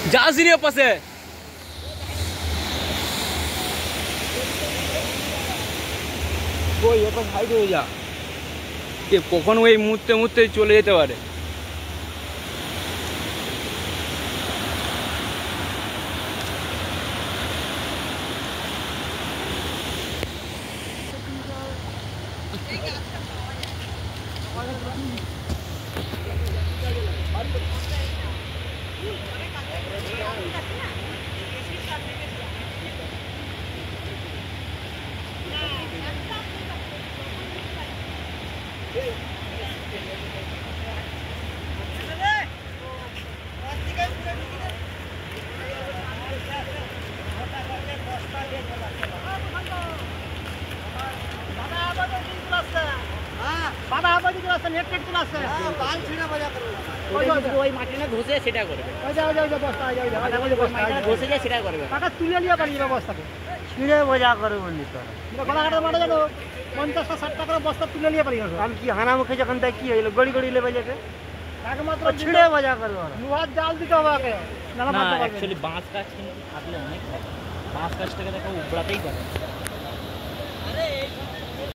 যাস রে পাশে ওই একটা সাইড হয়ে যা কখন ওই মুহূর্তে মুহূর্তে চলে যেতে পারে। ঘষে সেটা করবে ঘষে যায় সেটা করবে টাকা তুলে নিয়ে পারি বস্তাকে ছিঁড়ে বোঝা করে বললি তো গলাঘাটে মাঠে জানো 50-60 টাকার বস্তা তুলে নিয়ে পারি আমি কি হানা মুখে যখন তাই কি হইলো গড়ি গড়ি লেবে যেতে একমাত্র ছিঁড়ে বোঝা করবো লোহার জাল দিতে হবে আগে না অ্যাকচুয়ালি বাঁশ গাছ কিন্তু থাকলে অনেক বাঁশ গাছটাকে দেখো উপড়াতেই পারে।